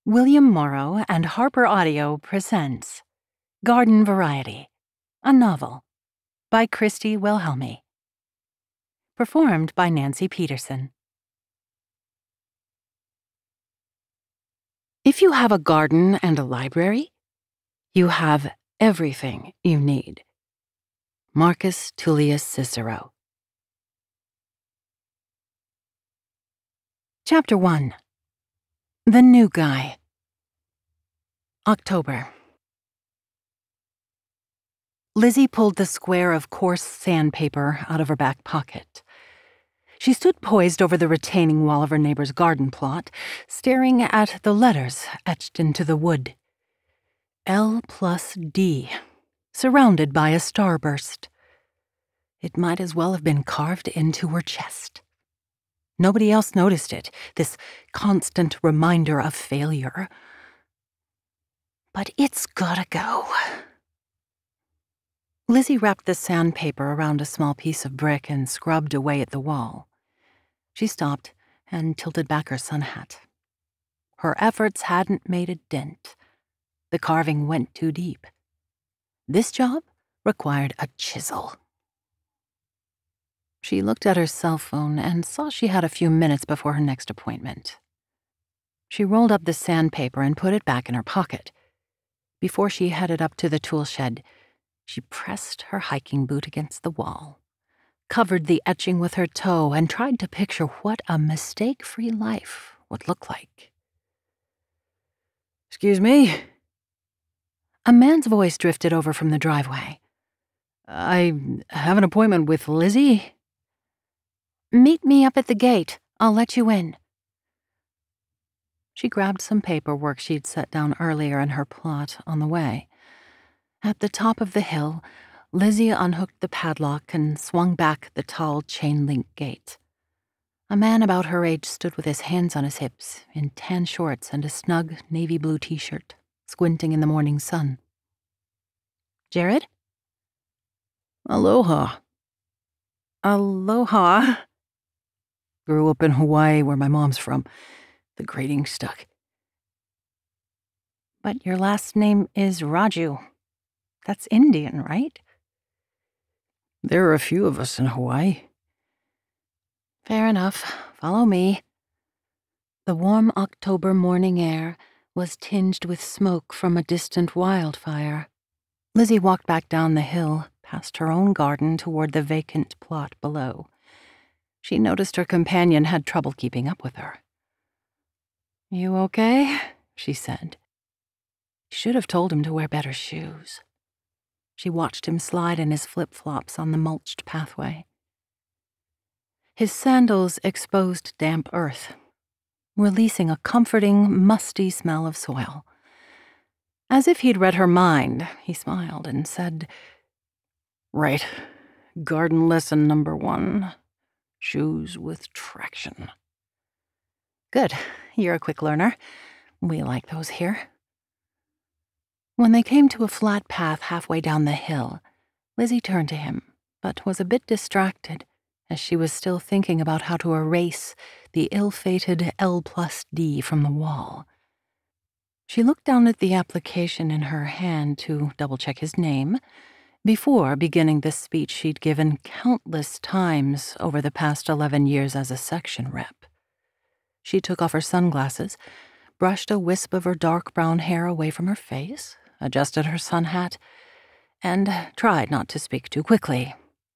William Morrow and Harper Audio presents Garden Variety, a novel by Christy Wilhelmi. Performed by Nancy Peterson. If you have a garden and a library, you have everything you need. Marcus Tullius Cicero. Chapter 1. The New Guy. October. Lizzie pulled the square of coarse sandpaper out of her back pocket. She stood poised over the retaining wall of her neighbor's garden plot, staring at the letters etched into the wood. L+D, surrounded by a starburst. It might as well have been carved into her chest. Nobody else noticed it, this constant reminder of failure. But it's gotta go. Lizzie wrapped the sandpaper around a small piece of brick and scrubbed away at the wall. She stopped and tilted back her sun hat. Her efforts hadn't made a dent. The carving went too deep. This job required a chisel. She looked at her cell phone and saw she had a few minutes before her next appointment. She rolled up the sandpaper and put it back in her pocket. Before she headed up to the tool shed, she pressed her hiking boot against the wall, covered the etching with her toe, and tried to picture what a mistake-free life would look like. "Excuse me?" A man's voice drifted over from the driveway. "I have an appointment with Lizzie." "Meet me up at the gate. I'll let you in." She grabbed some paperwork she'd set down earlier in her plot on the way. At the top of the hill, Lizzie unhooked the padlock and swung back the tall chain-link gate. A man about her age stood with his hands on his hips, in tan shorts and a snug navy blue t-shirt, squinting in the morning sun. "Jared?" "Aloha." "Aloha." "Grew up in Hawaii, where my mom's from. The grading stuck." "But your last name is Raju. That's Indian, right?" "There are a few of us in Hawaii." "Fair enough. Follow me." The warm October morning air was tinged with smoke from a distant wildfire. Lizzie walked back down the hill, past her own garden toward the vacant plot below. She noticed her companion had trouble keeping up with her. "You okay?" she said. She should have told him to wear better shoes. She watched him slide in his flip-flops on the mulched pathway. His sandals exposed damp earth, releasing a comforting, musty smell of soil. As if he'd read her mind, he smiled and said, "Right. Garden lesson number 1. Shoes with traction." "Good. You're a quick learner. We like those here." When they came to a flat path halfway down the hill, Lizzie turned to him, but was a bit distracted as she was still thinking about how to erase the ill-fated L+D from the wall. She looked down at the application in her hand to double-check his name before beginning the speech she'd given countless times over the past 11 years as a section rep. She took off her sunglasses, brushed a wisp of her dark brown hair away from her face, adjusted her sun hat, and tried not to speak too quickly.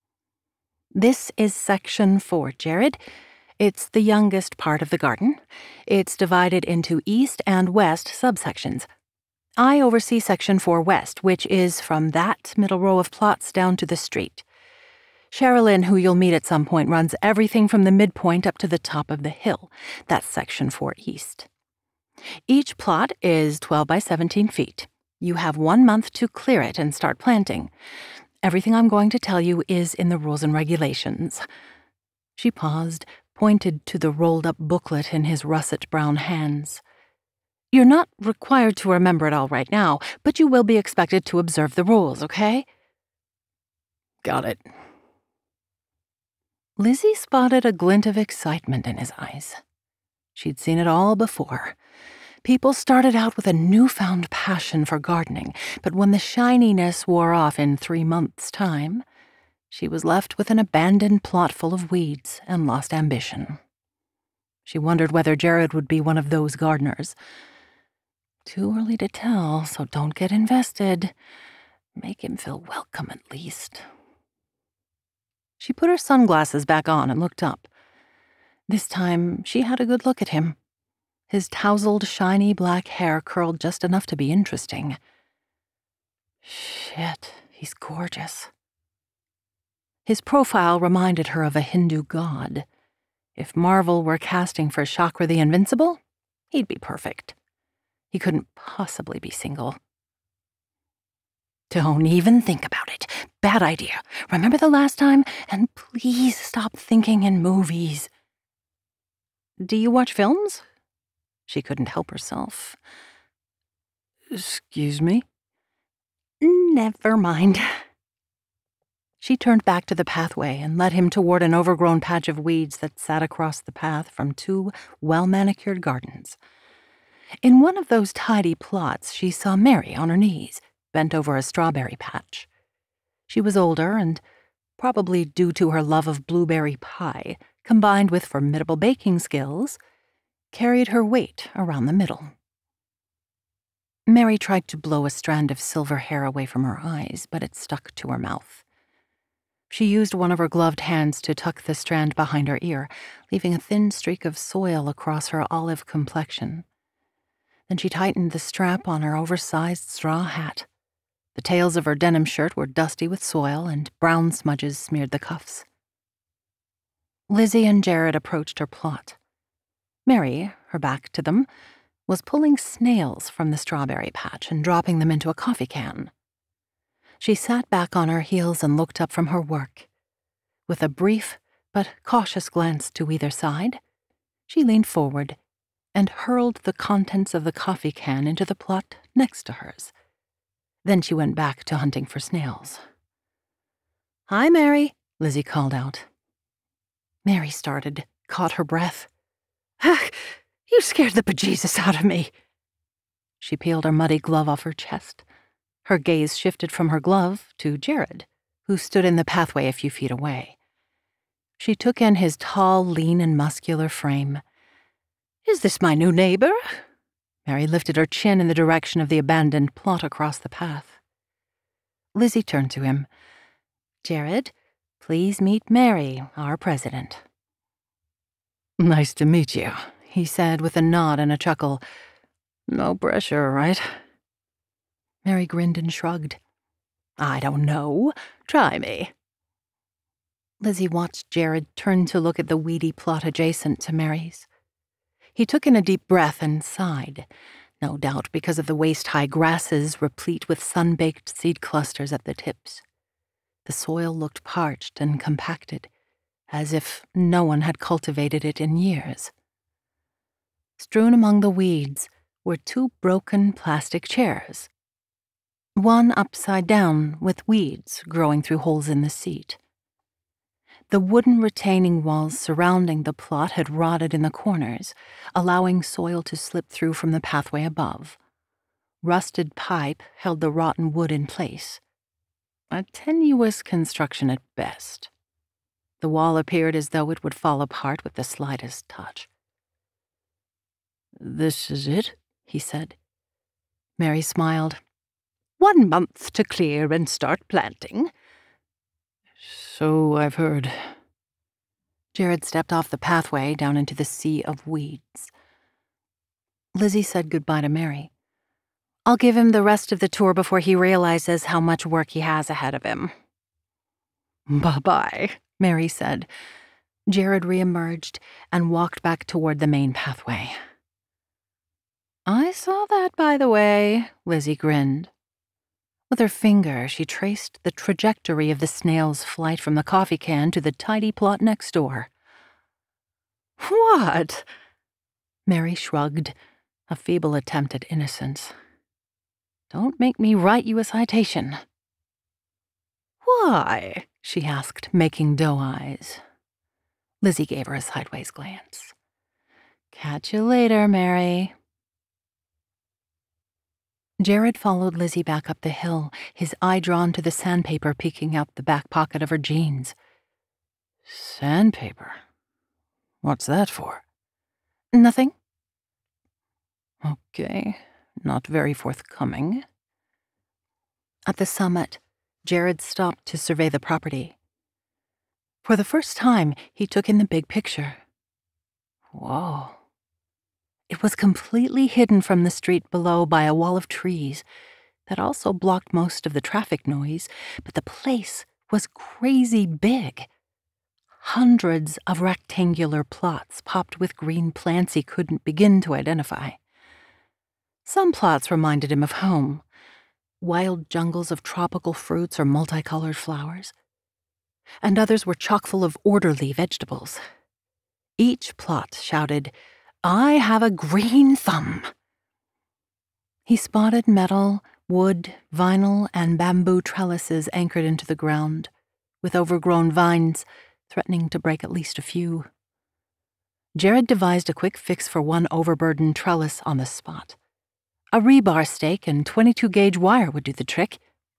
"This is Section 4, Jared. It's the youngest part of the garden. It's divided into east and west subsections. I oversee Section 4 West, which is from that middle row of plots down to the street. Sherilyn, who you'll meet at some point, runs everything from the midpoint up to the top of the hill. That's Section 4 East. Each plot is 12 by 17 feet. You have 1 month to clear it and start planting. Everything I'm going to tell you is in the rules and regulations." She paused, pointed to the rolled-up booklet in his russet brown hands. "You're not required to remember it all right now, but you will be expected to observe the rules, okay?" "Got it." Lizzie spotted a glint of excitement in his eyes. She'd seen it all before. People started out with a newfound passion for gardening, but when the shininess wore off in 3 months' time, she was left with an abandoned plot full of weeds and lost ambition. She wondered whether Jared would be one of those gardeners. Too early to tell, so don't get invested. Make him feel welcome at least. She put her sunglasses back on and looked up. This time, she had a good look at him. His tousled, shiny black hair curled just enough to be interesting. Shit, he's gorgeous. His profile reminded her of a Hindu god. If Marvel were casting for Chakra the Invincible, he'd be perfect. He couldn't possibly be single. Don't even think about it. Bad idea. Remember the last time? And please stop thinking in movies. Do you watch films? She couldn't help herself. Excuse me? Never mind. She turned back to the pathway and led him toward an overgrown patch of weeds that sat across the path from 2 well-manicured gardens. In one of those tidy plots, she saw Mary on her knees, bent over a strawberry patch. She was older and, probably due to her love of blueberry pie, combined with formidable baking skills, carried her weight around the middle. Mary tried to blow a strand of silver hair away from her eyes, but it stuck to her mouth. She used one of her gloved hands to tuck the strand behind her ear, leaving a thin streak of soil across her olive complexion. Then she tightened the strap on her oversized straw hat. The tails of her denim shirt were dusty with soil, and brown smudges smeared the cuffs. Lizzie and Jared approached her plot. Mary, her back to them, was pulling snails from the strawberry patch and dropping them into a coffee can. She sat back on her heels and looked up from her work. With a brief but cautious glance to either side, she leaned forward and hurled the contents of the coffee can into the plot next to hers. Then she went back to hunting for snails. "Hi, Mary," Lizzie called out. Mary started, caught her breath. "Ah, you scared the bejesus out of me." She peeled her muddy glove off her chest. Her gaze shifted from her glove to Jared, who stood in the pathway a few feet away. She took in his tall, lean, and muscular frame. "Is this my new neighbor?" Mary lifted her chin in the direction of the abandoned plot across the path. Lizzie turned to him. "Jared, please meet Mary, our president." Nice to meet you, he said with a nod and a chuckle. No pressure, right? Mary grinned and shrugged. "I don't know. Try me." Lizzie watched Jared turn to look at the weedy plot adjacent to Mary's. He took in a deep breath and sighed, no doubt because of the waist-high grasses replete with sun-baked seed clusters at the tips. The soil looked parched and compacted, as if no one had cultivated it in years. Strewn among the weeds were 2 broken plastic chairs, one upside down with weeds growing through holes in the seat. The wooden retaining walls surrounding the plot had rotted in the corners, allowing soil to slip through from the pathway above. Rusted pipe held the rotten wood in place. A tenuous construction at best. The wall appeared as though it would fall apart with the slightest touch. "This is it?" he said. Mary smiled. 1 month to clear and start planting." "So I've heard." Jared stepped off the pathway down into the sea of weeds. Lizzie said goodbye to Mary. "I'll give him the rest of the tour before he realizes how much work he has ahead of him." "Bye-bye," Mary said. Jared reemerged and walked back toward the main pathway. "I saw that, by the way," Lizzie grinned. With her finger, she traced the trajectory of the snail's flight from the coffee can to the tidy plot next door. "What?" Mary shrugged, a feeble attempt at innocence. "Don't make me write you a citation." "Why?" she asked, making doe eyes. Lizzie gave her a sideways glance. "Catch you later, Mary." Jared followed Lizzie back up the hill, his eye drawn to the sandpaper peeking out the back pocket of her jeans. Sandpaper? What's that for? Nothing. Okay, not very forthcoming. At the summit, Jared stopped to survey the property. For the first time, he took in the big picture. Whoa. It was completely hidden from the street below by a wall of trees that also blocked most of the traffic noise, but the place was crazy big. Hundreds of rectangular plots popped with green plants he couldn't begin to identify. Some plots reminded him of home, wild jungles of tropical fruits or multicolored flowers, and others were chock full of orderly vegetables. Each plot shouted, "I have a green thumb." He spotted metal, wood, vinyl, and bamboo trellises anchored into the ground, with overgrown vines threatening to break at least a few. Jared devised a quick fix for one overburdened trellis on the spot. A rebar stake and 22-gauge wire would do the trick.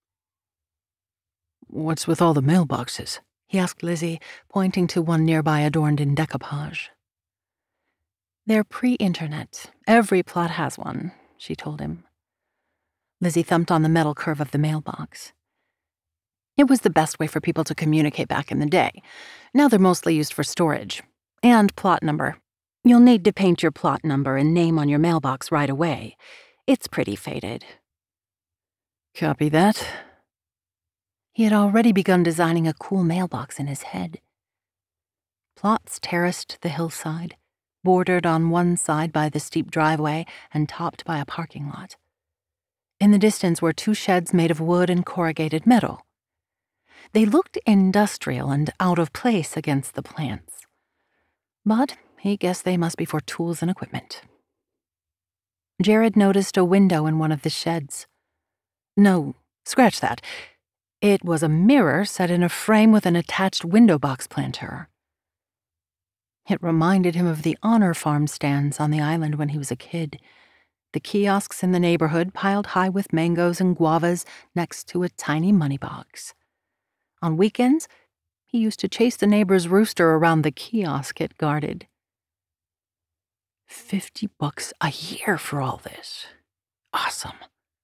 What's with all the mailboxes? He asked Lizzie, pointing to one nearby adorned in decoupage. They're pre-internet. Every plot has one, she told him. Lizzie thumped on the metal curve of the mailbox. It was the best way for people to communicate back in the day. Now they're mostly used for storage. And plot number. You'll need to paint your plot number and name on your mailbox right away. It's pretty faded. Copy that. He had already begun designing a cool mailbox in his head. Plots terraced the hillside, bordered on one side by the steep driveway and topped by a parking lot. In the distance were 2 sheds made of wood and corrugated metal. They looked industrial and out of place against the plants. But he guessed they must be for tools and equipment. Jared noticed a window in one of the sheds. No, scratch that. It was a mirror set in a frame with an attached window box planter. It reminded him of the honor farm stands on the island when he was a kid. The kiosks in the neighborhood piled high with mangoes and guavas next to a tiny money box. On weekends, he used to chase the neighbor's rooster around the kiosk it guarded. $50 a year for all this. Awesome.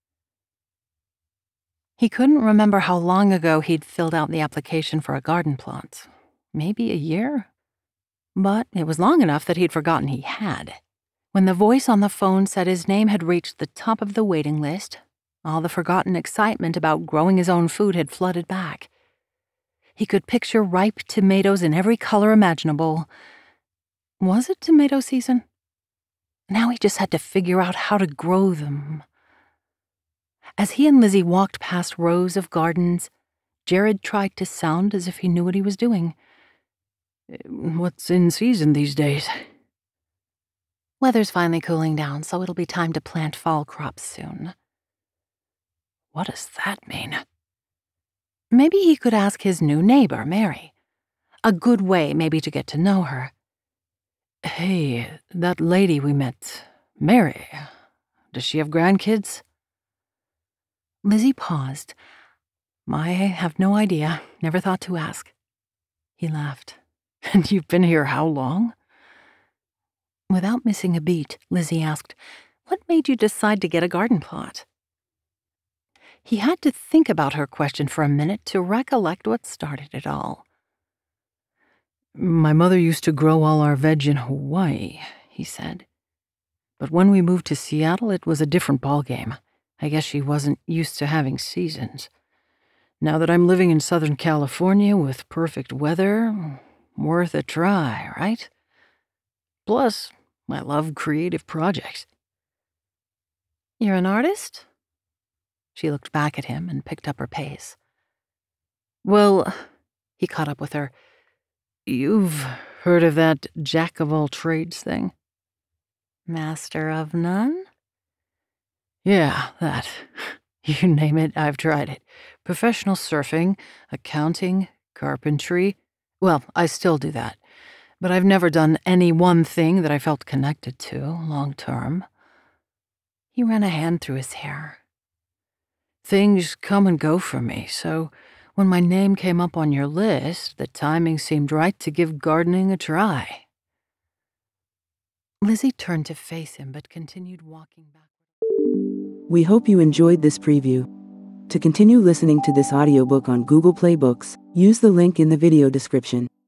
He couldn't remember how long ago he'd filled out the application for a garden plot. Maybe a year? But it was long enough that he'd forgotten he had. When the voice on the phone said his name had reached the top of the waiting list, all the forgotten excitement about growing his own food had flooded back. He could picture ripe tomatoes in every color imaginable. Was it tomato season? Now he just had to figure out how to grow them. As he and Lizzie walked past rows of gardens, Jared tried to sound as if he knew what he was doing. What's in season these days? Weather's finally cooling down, so it'll be time to plant fall crops soon. What does that mean? Maybe he could ask his new neighbor, Mary. A good way, maybe, to get to know her. Hey, that lady we met, Mary, does she have grandkids? Lizzie paused. I have no idea. Never thought to ask. He laughed. And you've been here how long? Without missing a beat, Lizzie asked, "What made you decide to get a garden plot?" He had to think about her question for a minute to recollect what started it all. My mother used to grow all our veg in Hawaii, he said. But when we moved to Seattle, it was a different ballgame. I guess she wasn't used to having seasons. Now that I'm living in Southern California with perfect weather, worth a try, right? Plus, I love creative projects. You're an artist? She looked back at him and picked up her pace. Well, he caught up with her. You've heard of that jack-of-all-trades thing? Master of none? Yeah, that. You name it, I've tried it. Professional surfing, accounting, carpentry. Well, I still do that. But I've never done any one thing that I felt connected to long term. He ran a hand through his hair. Things come and go for me, so when my name came up on your list, the timing seemed right to give gardening a try." Lizzie turned to face him but continued walking back. We hope you enjoyed this preview. To continue listening to this audiobook on Google Play Books, use the link in the video description.